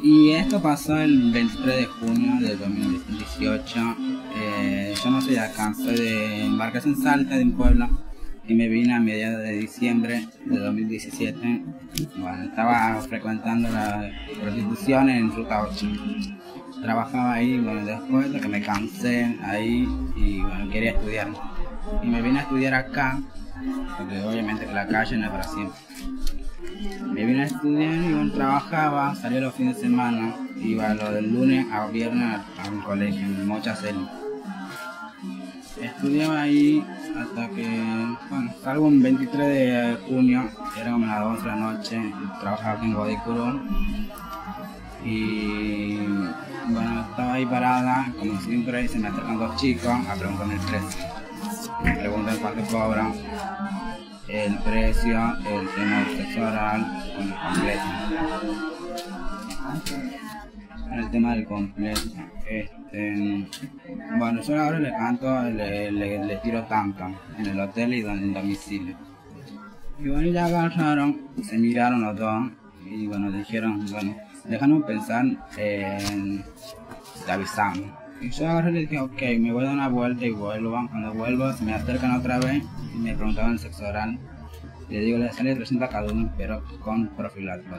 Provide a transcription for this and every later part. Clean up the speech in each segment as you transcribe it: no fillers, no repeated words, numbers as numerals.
Y esto pasó el 23 de junio de 2018. Yo no soy de acá, soy de Embarcación Salta, de un pueblo, y me vine a mediados de diciembre de 2017. Bueno, estaba frecuentando la prostitución en Ruta 8. Trabajaba ahí, bueno, después de que me cansé ahí y bueno, quería estudiar. Y me vine a estudiar acá, porque obviamente que la calle no es para siempre. Me vine a estudiar y bueno, trabajaba, salía los fines de semana, iba lo del lunes a viernes a un colegio en Mochacel. Estudiaba ahí hasta que, bueno, salgo un 23 de junio, era como las 12 de la noche, trabajaba aquí en Godicurú. Y bueno, estaba ahí parada, como siempre, y se me acercan dos chicos a preguntarme el precio. Me preguntan cuánto cobran, el precio, el tema del sexo oral, con el completo. El tema del completo. Bueno, yo ahora le canto, le tiro tanto en el hotel y en el domicilio. Y bueno, ya agarraron, se miraron los dos y bueno, dijeron, bueno, déjanos pensar, te avisamos. Y yo agarré y le dije, ok, me voy a dar una vuelta y vuelvo. Cuando vuelvo se me acercan otra vez y me preguntaban el sexo oral. Le digo, le sale 300 cada uno, pero con profiláctico.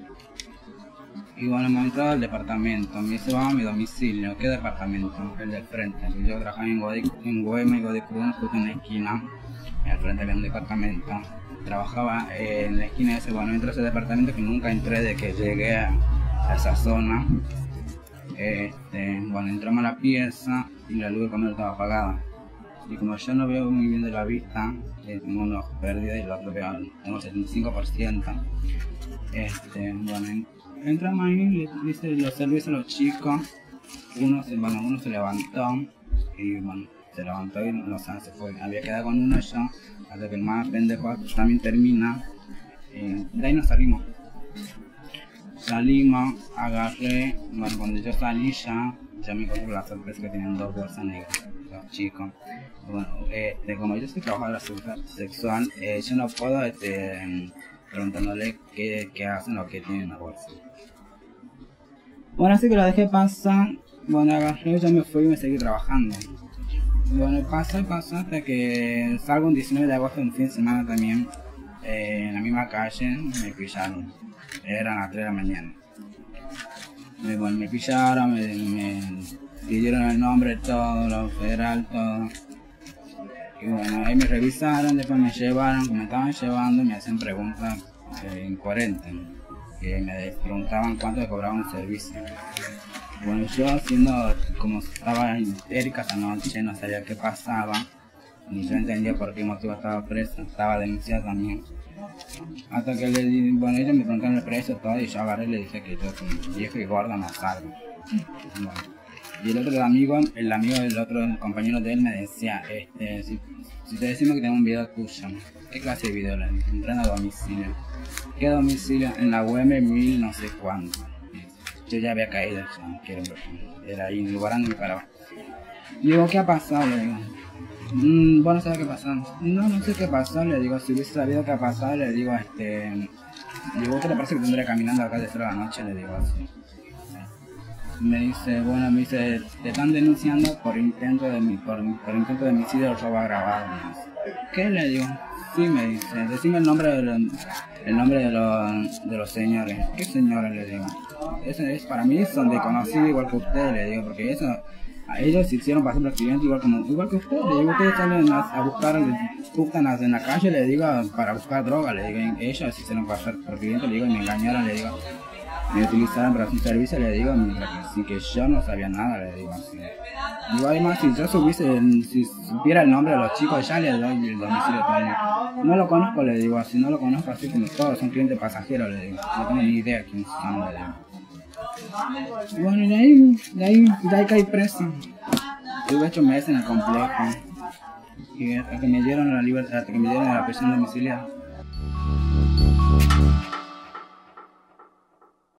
Y bueno, me entró al departamento, me dice, vamos a mi domicilio. ¿Qué departamento? El del frente. Yo trabajaba en Güemes y Godicurú, justo en la esquina. Al frente había un departamento. Trabajaba en la esquina de ese, bueno, entré a ese departamento que nunca entré de que llegué a esa zona. Bueno, entramos a la pieza y la luz de comer estaba apagada. Y como yo no veo muy bien de la vista, tengo un ojo perdido y el otro veo, tengo 75%. Bueno, entramos ahí, los servicios a los chicos. Uno se levantó y bueno, se levantó y no sé, se fue. Había quedado con uno yo, hasta que el más pendejo también termina. De ahí nos salimos. Salimos, agarré, bueno, cuando yo salí ya me encontré con la sorpresa que tenían dos bolsas negras, los chicos. Bueno, como yo soy trabajadora sexual, yo no puedo preguntándole qué hacen o qué tienen en la bolsa. Bueno, así que lo dejé pasar, bueno, agarré, yo me fui y me seguí trabajando. Bueno, pasó hasta que salgo un 19 de agosto, un fin de semana también, en la misma calle, me pillaron. Eran las 3 de la mañana. Bueno, me pillaron, me pidieron el nombre, todo, lo federal, todo. Y bueno, ahí me revisaron, después me llevaron, como me estaban llevando, me hacían preguntas incoherentes. Que me preguntaban cuánto me cobraban el servicio. Bueno, yo haciendo como estaba histérica esa noche, no sabía qué pasaba, ni yo entendía por qué motivo estaba presa, estaba denunciada también. Hasta que bueno, ellos me preguntaron el precio todo y yo agarré y le dije que yo como viejo y gordo no salgo. Bueno, y el amigo del otro compañero de él me decía, si te decimos que tengo un video tuyo, ¿qué clase de video? Le dije, entrando a domicilio. ¿Qué domicilio? En la UM 1000 no sé cuánto. Yo ya había caído, era ahí en el lugar donde me paraba. Y digo, ¿qué ha pasado? Le digo, vos no sabes qué pasó. No sé qué pasó, le digo, si hubiese sabido qué ha pasado, le digo, digo, ¿qué te parece que tendré caminando acá de 0 de la noche? Le digo así. Me dice, te están denunciando por intento de homicidio o robo agravado. ¿Qué? Le digo, sí, me dice, decime el nombre de los señores. ¿Qué señores? Le digo, para mí son desconocidos igual que ustedes, le digo, porque eso, a ellos se hicieron pasar por clientes igual que ustedes, le digo, ustedes salen a buscan en la calle, le digo, para buscar droga, le digo, ellos se hicieron pasar por clientes, le digo, y me engañaron, le digo, me utilizaron para su servicio, le digo, sin que yo no sabía nada, le digo así. Digo, además, si supiera el nombre de los chicos, ya le doy el domicilio también. No lo conozco, le digo así, no lo conozco así como todos, son clientes pasajeros, le digo, no tengo ni idea quiénes son, le digo. Bueno, y de ahí caí preso. Tuve 8 meses en el complejo y hasta que me dieron la prisión domiciliaria.